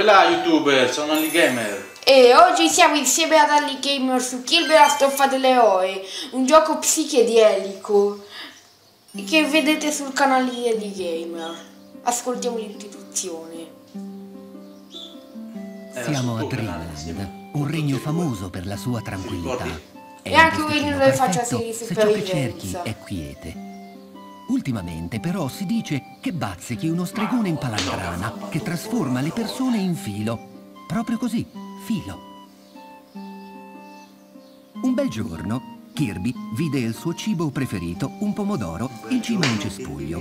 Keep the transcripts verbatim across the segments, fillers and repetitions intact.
Dove là youtuber? Sono Ali Gamer. E oggi siamo insieme ad Ali Gamer su Kirby la stoffa dell'eroe, un gioco psichedelico che vedete sul canale di Ali Gamer. Ascoltiamo l'introduzione. Siamo a Dreamland, un regno famoso per la sua tranquillità. E anche un regno dove faccia perfetto serie di se ciò che cerchi supervivenza. è quiete. Ultimamente però si dice che bazzichi uno stregone in palandrana che trasforma le persone in filo. Proprio così, filo. Un bel giorno Kirby vide il suo cibo preferito, un pomodoro, in cima a un cespuglio.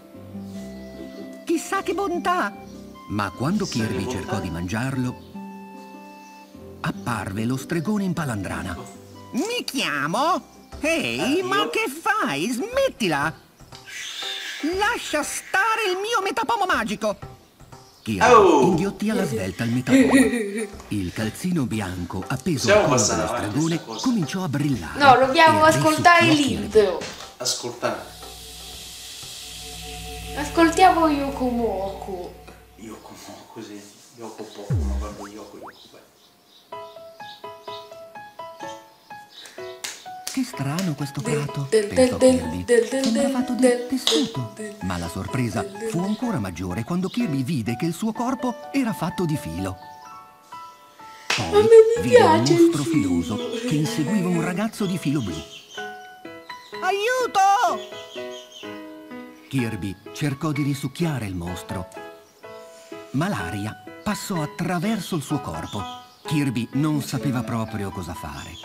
Chissà che bontà! Ma quando Kirby cercò di mangiarlo, apparve lo stregone in palandrana. Mi chiamo? Ehi, ma che fai? Smettila! Lascia stare il mio metapomo magico! Kirby Oh! inghiottì alla svelta il metapomo. Il calzino bianco appeso al collo dello stregone cominciò a brillare. No, dobbiamo e ascoltare risucchiò Kirby. l'intro. Ascoltate. Ascoltiamo Yoko Moko. Yoko no, così. Yoko poco, ma guarda Yoko Yoko. Che strano questo prato, del- pensò del- Kirby. del- del- Sembra del- fatto di del- tessuto. del- Ma la sorpresa fu ancora maggiore quando Kirby vide che il suo corpo era fatto di filo. A Poi me mi vide un piace il mostro filo. filoso che inseguiva un ragazzo di filo blu. Aiuto! Kirby cercò di risucchiare il mostro, ma l'aria passò attraverso il suo corpo. Kirby non sapeva proprio cosa fare.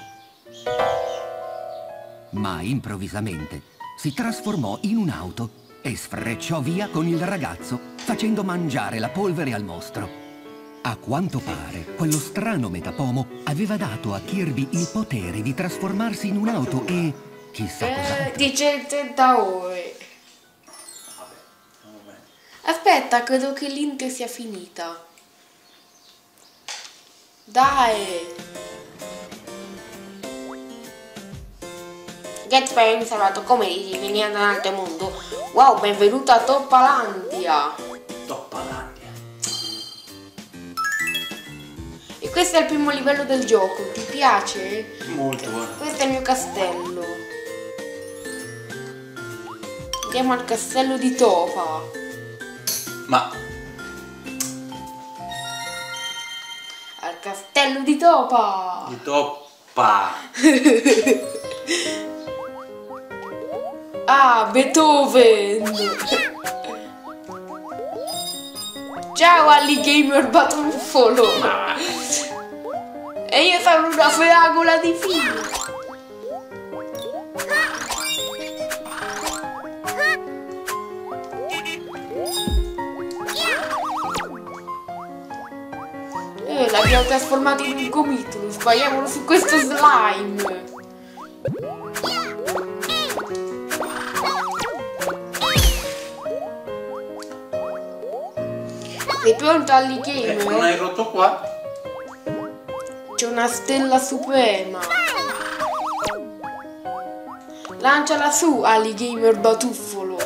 Ma improvvisamente si trasformò in un'auto e sfrecciò via con il ragazzo, facendo mangiare la polvere al mostro. A quanto pare, quello strano metapomo aveva dato a Kirby il potere di trasformarsi in un'auto e chissà Eh, cos'altro. di centottanta ore. Vabbè, andiamo bene. Aspetta, credo che l'intro sia finita. Dai! Get Fame salvato come dici, veniamo da un altro mondo. Wow, benvenuto a Toppalandia! Toppalandia. E questo è il primo livello del gioco, ti piace? Molto buono. Questo è il mio castello. Andiamo al castello di Topa. Ma Al castello di Topa! di toppa. Ah, Beethoven! Ciao Ali Gamer Batuffolo! E io sono una fragola di filo! Eh, l'abbiamo trasformato in un gomitolo, spariamolo su questo slime! Sei pronto Ali Eh, non Gamer? hai rotto qua? C'è una stella suprema. Lanciala su, Ali Gamer Batuffolo.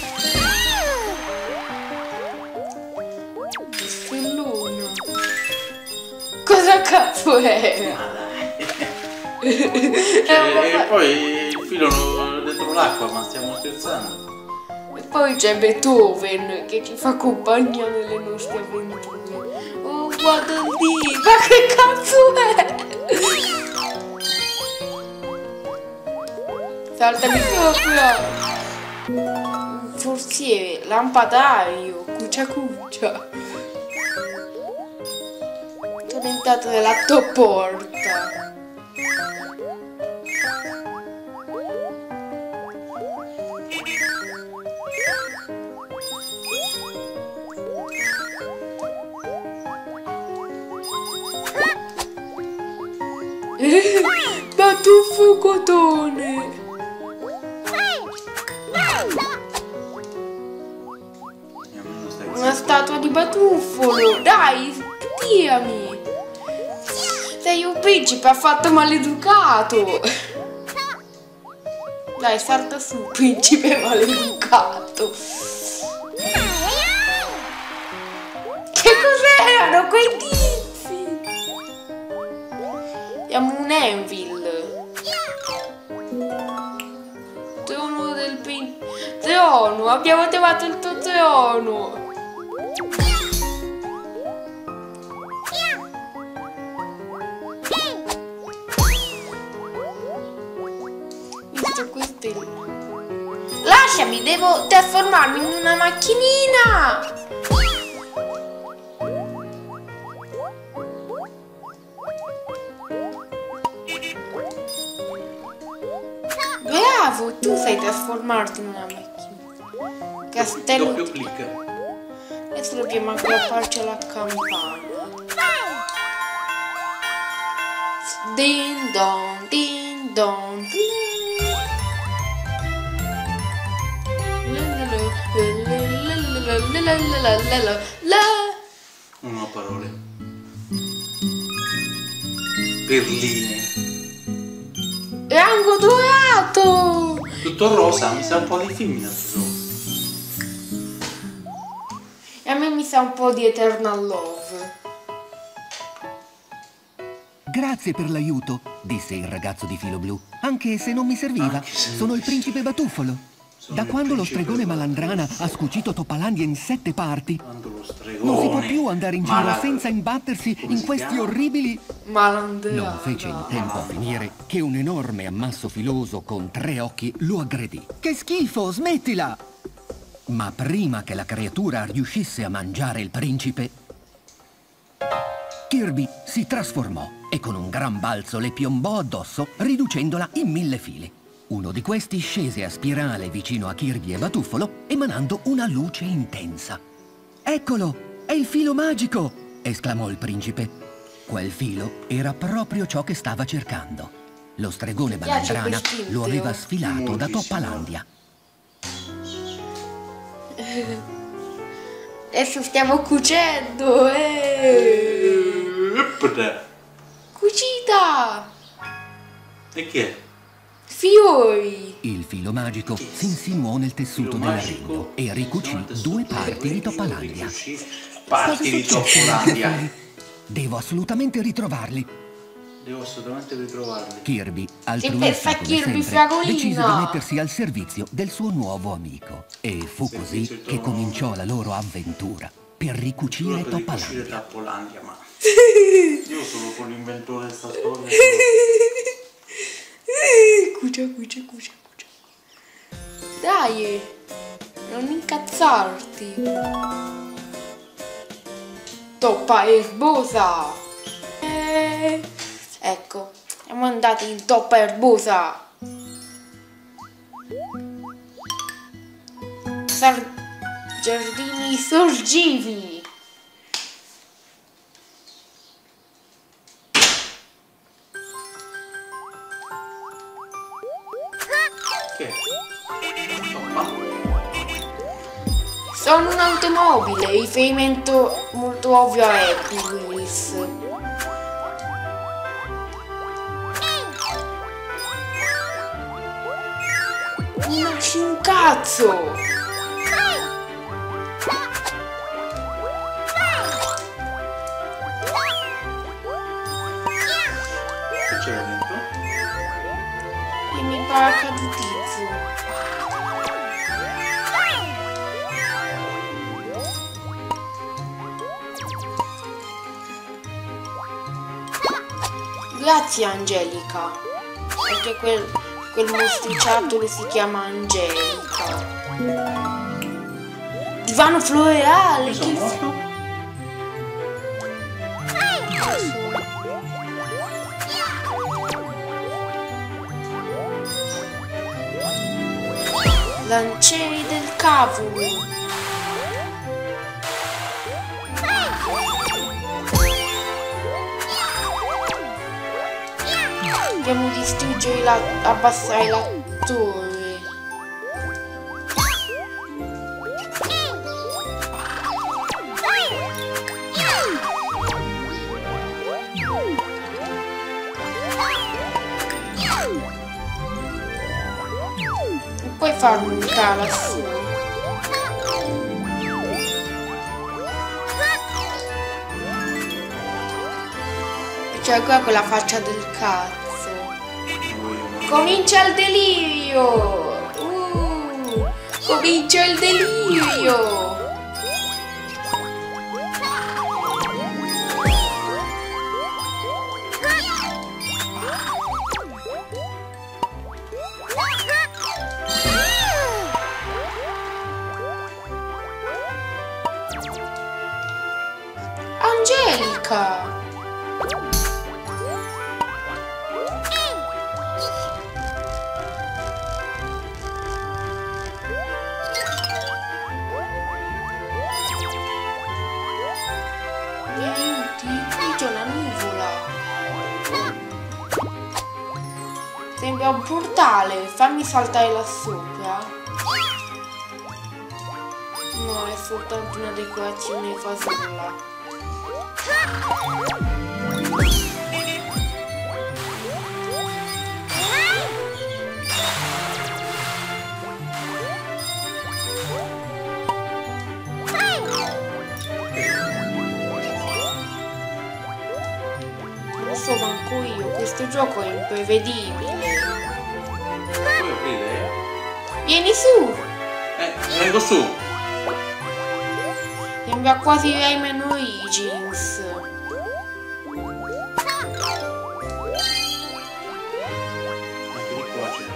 Stellona. Cosa cazzo è? Ma dai. Eh, ma E, fa- e poi il filo non- dentro l'acqua, ma stiamo scherzando. E poi c'è Beethoven che ci fa compagnia nelle nostre avventure. Oh, guarda lì, ma che cazzo è? Saltami sopra! Un forziere, lampadario, cuccia cuccia. Sono entrato nella top porta. Batuffo cotone! Almeno stai Una statua di Batuffolo! Dai, tirami! Sei un principe affatto maleducato! Dai, salta su, principe maleducato! Che cos'erano quei tizi! Abbiamo un Anvil. Trono del pin... Trono! Abbiamo trovato il tuo trono! Visto questo è... Lasciami, devo trasformarmi in una macchinina! Bravo, tu sai trasformarti in una macchina. Castello. Doppio clic. Adesso dobbiamo aggrapparci alla campana. Din don, din don, din. Non ho parole. Perline. Rango dorato! Tutto rosa, mi sa un po' di film rosa. E a me mi sa un po' di Eternal Love. Grazie per l'aiuto, disse il ragazzo di filo blu. Anche se non mi serviva, se sono non il principe Batuffolo. Sono Da il quando lo principe stregone Batuffolo. Malandrana ha scucito Toppalandia in sette parti, Quando lo stregone. non si può più andare in giro Malan- senza imbattersi Come in si questi chiama? orribili... Malandrana. Non fece in tempo a finire che un enorme ammasso filoso con tre occhi lo aggredì. Che schifo, smettila! Ma prima che la creatura riuscisse a mangiare il principe, Kirby si trasformò e con un gran balzo le piombò addosso, riducendola in mille fili. Uno di questi scese a spirale vicino a Kirby e Batuffolo, emanando una luce intensa. «Eccolo! È il filo magico!» esclamò il principe. Quel filo era proprio ciò che stava cercando. Lo stregone piace Malandrana quest'intro. lo aveva sfilato da Moltissimo. Toppalandia. Adesso stiamo cucendo. Eh. Eppure. Cucita! E che è? Fiori! Il filo magico si insinuò nel tessuto Filo magico. dell'arredo e ricucì due parti di Toppalandia. Ricucì Cosa Parti di successe, Toppalandia. Raffaele? Devo assolutamente ritrovarli. Devo assolutamente ritrovarli. Kirby, Sempre altruista fa come Kirby sempre, fragolina. decise di mettersi al servizio del suo nuovo amico. E fu Servizio così del che tuo cominciò la loro avventura per ricucire Solo per ricucire Toppalandia. Toppalandia, ma io sono con l'inventore di sta storia. Cucia, cucia, cucia, cucia. Dai! Non incazzarti! Toppa erbosa! Eh, ecco, siamo andati in toppa erbosa! Sar- giardini sorgivi! Che? Toppa? Sono un'automobile, riferimento molto ovvio a Happy Wheels. Nasci un cazzo! Che c'era dentro? E mi paracadutizzo. Grazie Angelica, perché quel, quel mostriciattolo si chiama Angelica. Divano floreale, Io sono che morto? Lancieri del cavolo. Dobbiamo distruggere la... abbassare la torre. Non puoi farmi un calasso. Cioè qua con la faccia del cazzo. Voi- Comincia il delirio! Uh, comincia il delirio! Angelica! Mi aiuti? Qui c'è una nuvola. Sembra un portale. Fammi saltare là sopra. No, è soltanto una decorazione fasulla. Non lo so manco io, questo gioco è imprevedibile. Puoi aprire? Vieni su! Eh, vengo su. Sembra quasi Rayman Origins. Anche di qua c'è.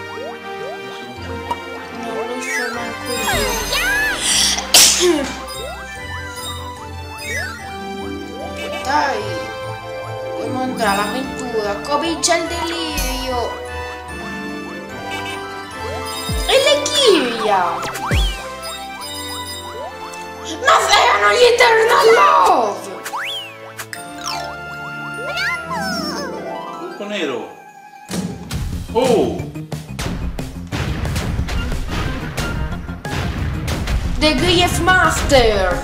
Non lo so manco io. Dai, dobbiamo andare all'avventura. Comincia il delirio. E le Kiria! Ma erano gli Eternal Love! Tutto nero. Oh! The Grief Master!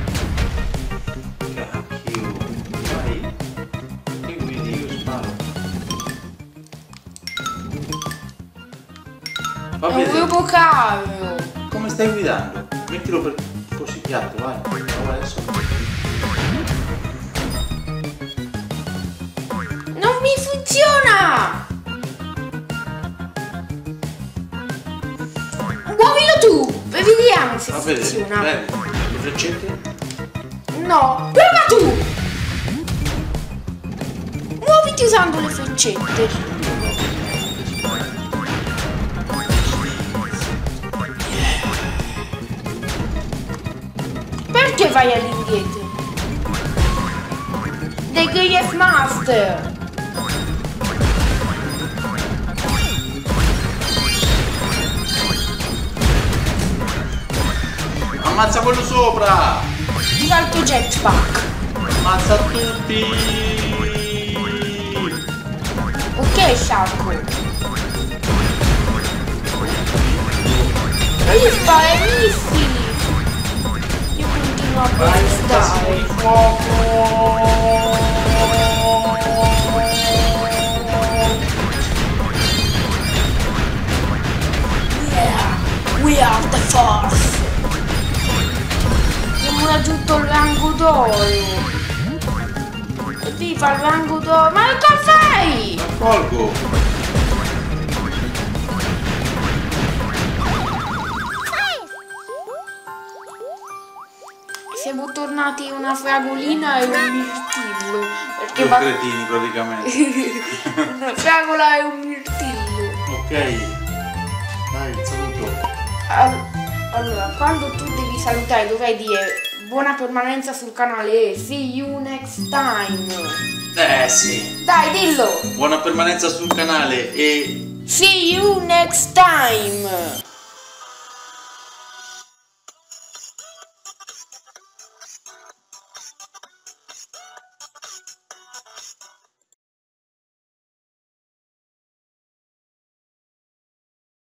Cacchio. Vai. Che guidi io sparo. Va È un bene. gruppo caro! Come stai guidando? Mettilo per così piatto, vai. Prova adesso. Non mi funziona! Muovilo tu! E vediamo se Va bene. funziona. Bene. Le freccette? No, prova tu! Muoviti usando le freccette. Perché vai all'indietro? The Grief Master! Ammazza quello sopra! Salto jetpack. Ammazza tutti! Ok, Sciacco. Devi fare missili. Io continuo a Vai, un casino di bastare. fuoco! Yeah, we are the force. Abbiamo raggiunto il rango d'oro. Viva il rango d'oro. Ma che fai? Raccolgo! Siamo tornati una fragolina e un mirtillo. Perché Due va... cretini praticamente. una fragola e un mirtillo. Ok. Dai, saluto. Al- Allora, quando tu devi salutare dovrai dire buona permanenza sul canale e see you next time. Eh sì. Dai, dillo! Buona permanenza sul canale e See you next time!